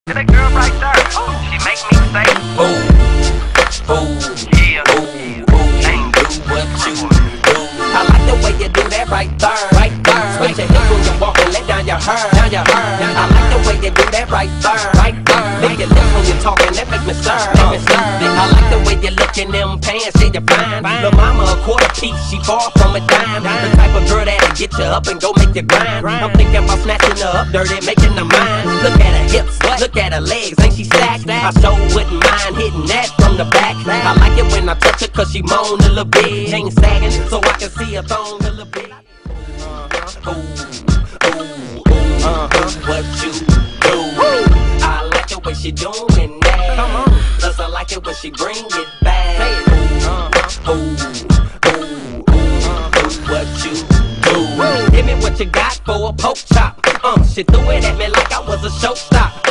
That girl right there, she make me say, ooh, ooh, yeah, ooh, ooh, ain't do what you do. I like the way you do that right there, right there. Switch your hips when you walk and let down your hair, down your hair. I like the way you do that right there, right there. Lick your lips when you talking, that make me stir, make me stir. I like the way you look in them pants, see you fine. Lil' mama a quarter piece, she far from a dime. The type of girl that'll get you up and go make you grind. I'm thinking about snatching her up dirty, making her mine. Look at her hips, look at her legs, ain't she stacked? I sure wouldn't mind hitting that from the back. I like it when I touch her cause she moan a little bit. Chain sagging so I can see her thong a little bit. Ooh, ooh, ooh, what you do? I like the way she doing that. Plus I like it when she bring it back. Ooh, ooh, what you do? Give me what you got for a poke chop. She threw it at me like I was a showstop.